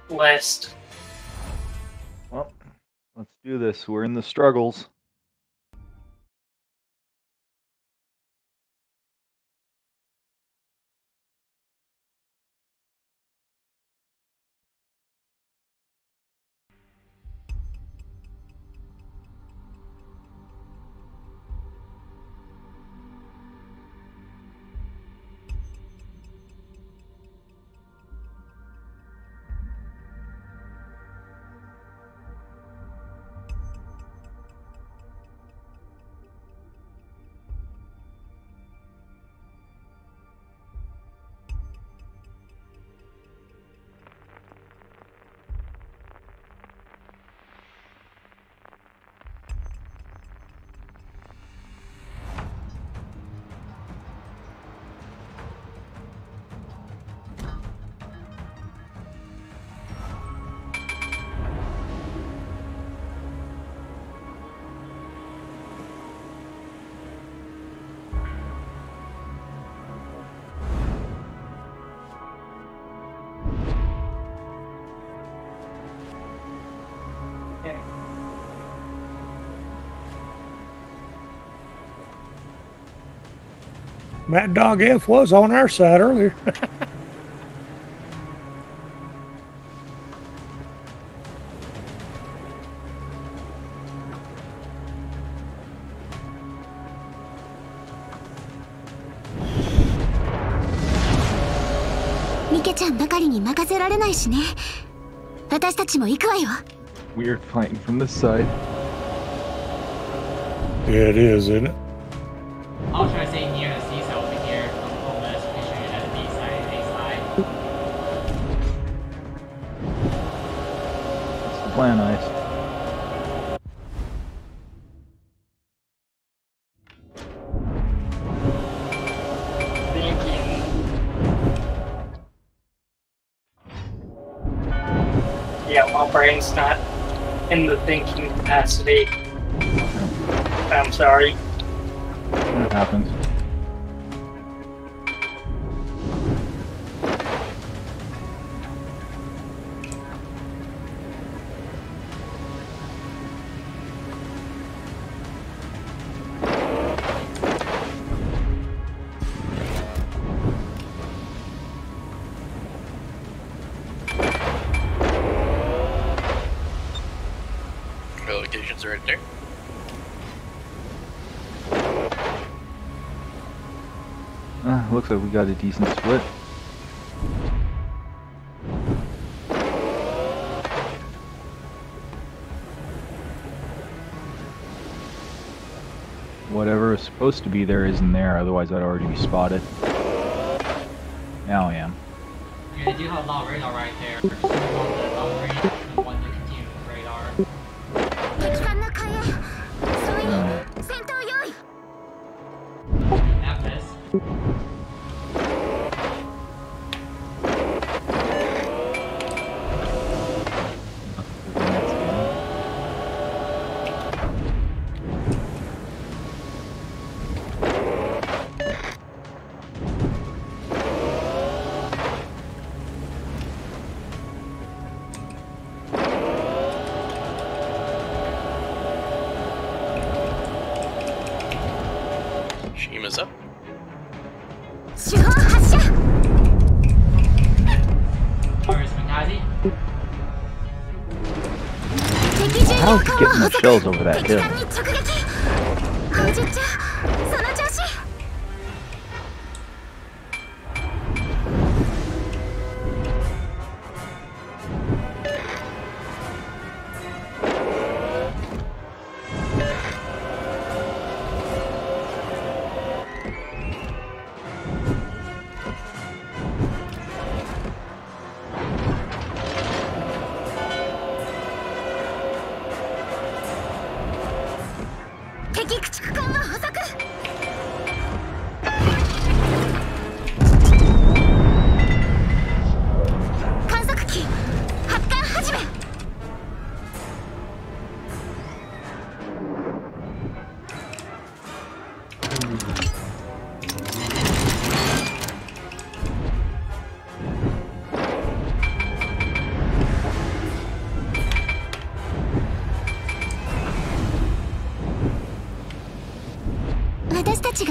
list. Well, let's do this. We're in the struggles. Mad Dog F was on our side earlier. Weird fighting from this side. Yeah, it is, isn't it? I'll try to stay near the seesaw over here. I'm homeless. Picture it at the B side, A side. That's the plan, Ice. Yeah, my brain's not in the thinking capacity. I'm sorry. That happens. Locations are right there. Looks like we got a decent split. Whatever is supposed to be there isn't there, otherwise I'd already be spotted. Now I am. Yeah, they do have a lot of radar right there. Just one the long range and one the continuous radar. Memphis. Shima's up. Where's Benghazi? How's he getting the shells over that hill?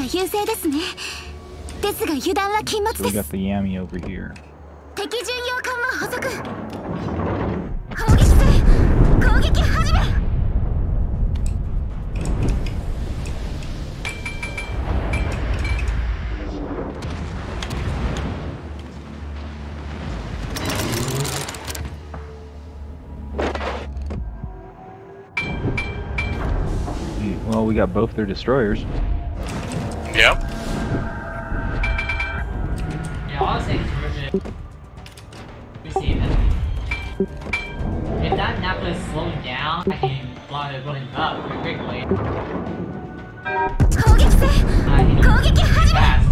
優勢ですね。ですが油断は禁物 So で we す。 got the Yami over here. 敵巡洋艦も捕捉。攻撃せ。攻撃始め。 Well, we got both their destroyers. Yep. Yeah, honestly, it's worth it. We see it. If that Nappa is slowing down, I can fly the building up pretty quickly. 攻撃せ。 I can 攻撃始め。 fast.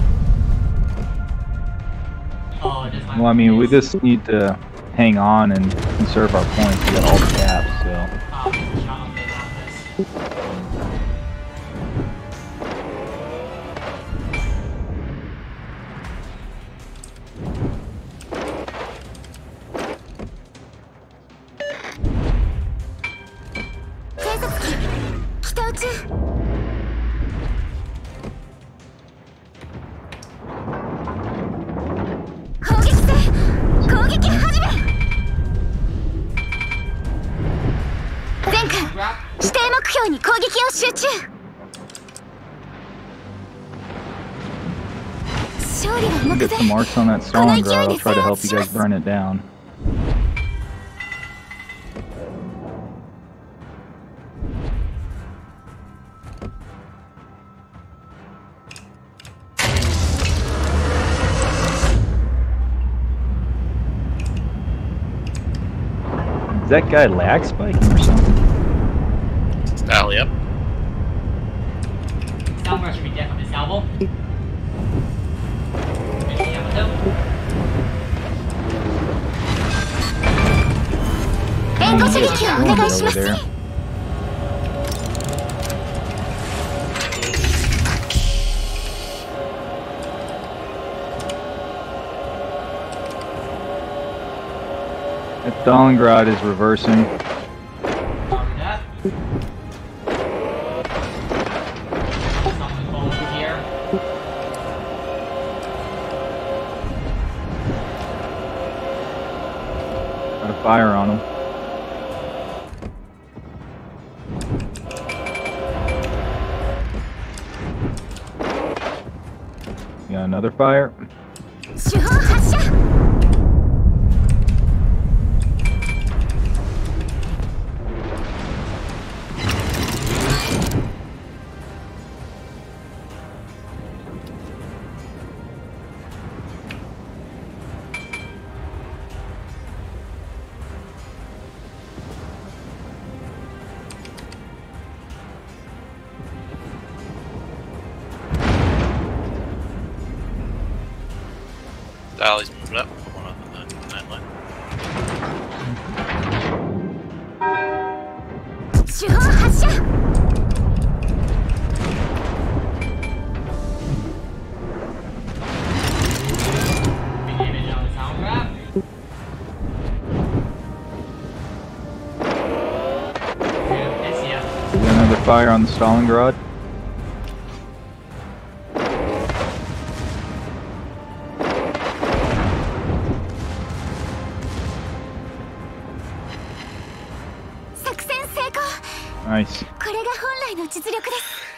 Oh, just my Well, I mean, we just need to hang on and conserve our points. We got all the caps, so. Oh, it's a shot on the Nappas. 偵察機北宇宙。攻撃せ。攻撃始め。前回指定目標に攻撃を集中。勝利は目 Get 前。 some marks on that Stalingrad. I'll try to help you guys burn it down. Is that guy lag spiking or something? Oh, yep. Salvor should be dead from his salvo. Mission Yamato. 援護射撃をお願いします。 Over there. That Stalingrad is reversing. Copy that. Someone over here. Got a fire on him. Got another fire. 主砲発射。 Dolly's moving up. Put one on the 9 line. 主砲発射。 Big damage on the Salvor. Got another fire on the Stalingrad. Nice. これが本来の実力です。